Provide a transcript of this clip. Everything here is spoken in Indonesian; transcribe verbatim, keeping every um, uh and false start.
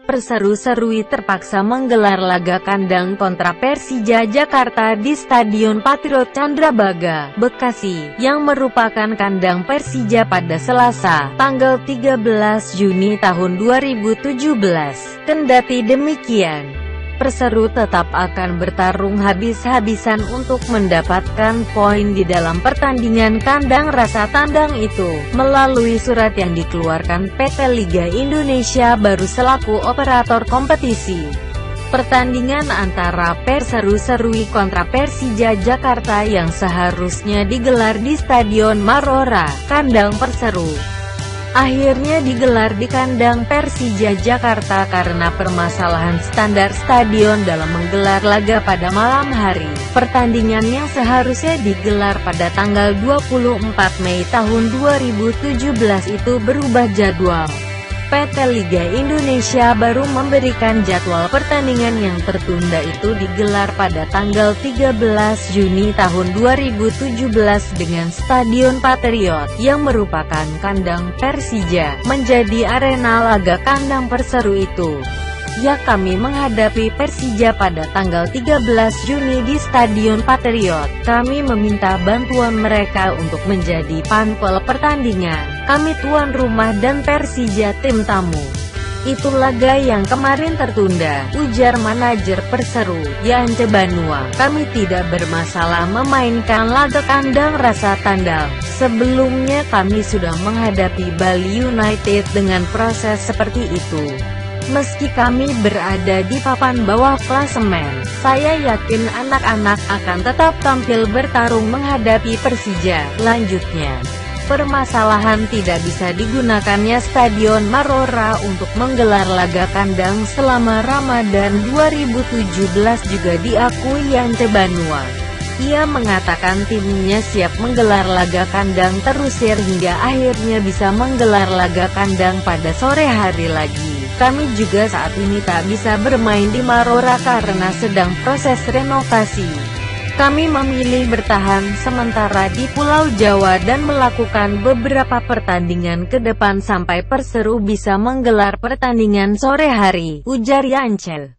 Perseru-Serui terpaksa menggelar laga kandang kontra Persija Jakarta di Stadion Patriot Candrabaga, Bekasi, yang merupakan kandang Persija pada Selasa, tanggal tiga belas Juni tahun dua ribu tujuh belas. Kendati demikian, Perseru tetap akan bertarung habis-habisan untuk mendapatkan poin di dalam pertandingan kandang rasa tandang itu, melalui surat yang dikeluarkan P T Liga Indonesia Baru selaku operator kompetisi. Pertandingan antara Perseru-Serui kontra Persija Jakarta yang seharusnya digelar di Stadion Marora, kandang Perseru, akhirnya digelar di kandang Persija Jakarta karena permasalahan standar stadion dalam menggelar laga pada malam hari. Pertandingan yang seharusnya digelar pada tanggal dua puluh empat Mei tahun dua ribu tujuh belas itu berubah jadwal. P T Liga Indonesia baru memberikan jadwal pertandingan yang tertunda itu digelar pada tanggal tiga belas Juni tahun dua ribu tujuh belas dengan Stadion Patriot, yang merupakan kandang Persija, menjadi arena laga kandang Perseru itu. Ya, kami menghadapi Persija pada tanggal tiga belas Juni di Stadion Patriot. Kami meminta bantuan mereka untuk menjadi panpel pertandingan. Kami tuan rumah dan Persija tim tamu. Itu laga yang kemarin tertunda, ujar manajer Perseru, Yance Banua. Kami tidak bermasalah memainkan laga kandang rasa tandang. Sebelumnya kami sudah menghadapi Bali United dengan proses seperti itu. Meski kami berada di papan bawah klasemen, saya yakin anak-anak akan tetap tampil bertarung menghadapi Persija. Lanjutnya, permasalahan tidak bisa digunakannya Stadion Marora untuk menggelar laga kandang selama Ramadan dua ribu tujuh belas juga diakui Yance Banua. Ia mengatakan timnya siap menggelar laga kandang terusir hingga akhirnya bisa menggelar laga kandang pada sore hari lagi. Kami juga saat ini tak bisa bermain di Marora karena sedang proses renovasi. Kami memilih bertahan sementara di Pulau Jawa dan melakukan beberapa pertandingan ke depan sampai Perseru bisa menggelar pertandingan sore hari, ujar Yance.